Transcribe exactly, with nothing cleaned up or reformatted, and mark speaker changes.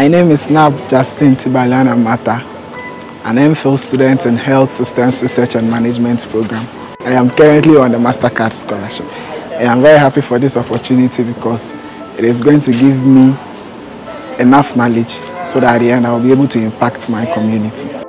Speaker 1: My name is Naab Justin Tibalana Mata, an M Phil student in Health Systems Research and Management program. I am currently on the MasterCard scholarship. I am very happy for this opportunity because it is going to give me enough knowledge so that at the end I will be able to impact my community.